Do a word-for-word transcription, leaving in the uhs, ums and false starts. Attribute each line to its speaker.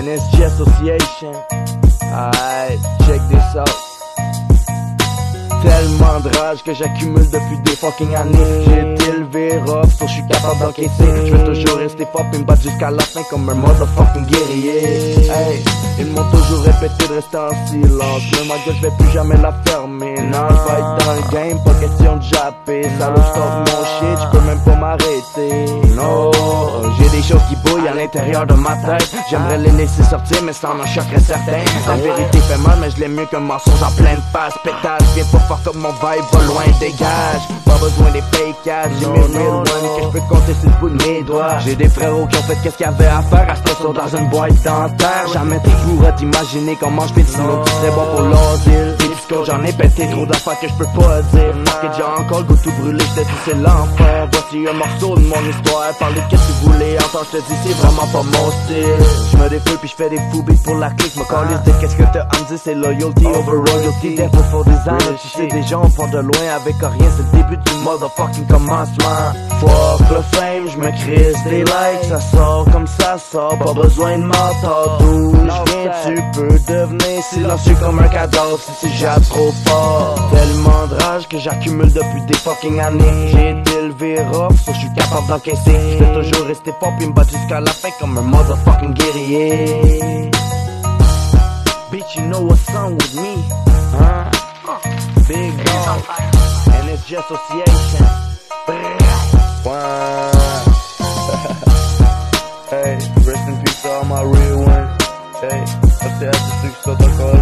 Speaker 1: N S G Association. Alright, check this out. Tellement de rage que j'accumule depuis des fucking années. J'ai été élevé rough, so j'suis capable d'encaisser. J'vais toujours rester fort pis me battre jusqu'à la fin comme un motherfucking guerrier. Hey, ils m'ont toujours répété de rester en silence, mais ma gueule j'vais plus jamais la fermer. Non, j'vais être dans le game, pas question de japper. Ça là j't'offre mon shit, j'peux même pas m'arrêter. Non, j'ai des choses qui bouillent à l'intérieur de ma tête. J'aimerais les laisser sortir, mais ça en choquerait certain. La vérité fait mal, mais je l'aime mieux qu'un mensonge en pleine face. Pétage, viens pas fuck up mon vibe, va loin, dégage. Pas besoin des fake ass, j'ai mes real ones que j'peux compter sur le bout de mes doigts. J'ai des frérots qui ont fait qu'est-ce qu'il y avait à faire, à ce sont dans une boîte dentaire. Jamais tu pourras t'imaginer comment j'fais sinon tu serais bon pour l'asile. Des discours, j'en ai pété trop d'affaires que j'peux pas dire. Parce que j'ai encore le goût tout brûlé, j't'ai dit c'est l'enfer. Voici un morceau de mon histoire, parler de qu'est-ce que tu voulais entendre, j'te dis c'est vraiment pas mon style. J'me défoule puis j'fais des fous beats pour la clique, me calisse de qu'est-ce que t'as à me dire, c'est loyalty over royalty. Des pour for design, tu sais des gens font de loin avec rien, c'est le début du motherfucking commencement. Fuck le fame, j'me crisse des likes, ça sort comme ça sort, pas besoin de mentor. D'où j'viens, tu peux devenir silencieux comme un cadavre si tu jappes trop fort. Tellement de rage que j'accumule depuis des fucking années. J'ai été élevé rough, so j'suis capable d'encaisser. J'vais toujours rester fort pis me battre jusqu'à la fin comme un motherfucking guerrier. Bitch, you know what's on with me, huh? Big dog, N S G Association. Wow. Hey, rest in peace to all my real ones. Hey, I say I just do so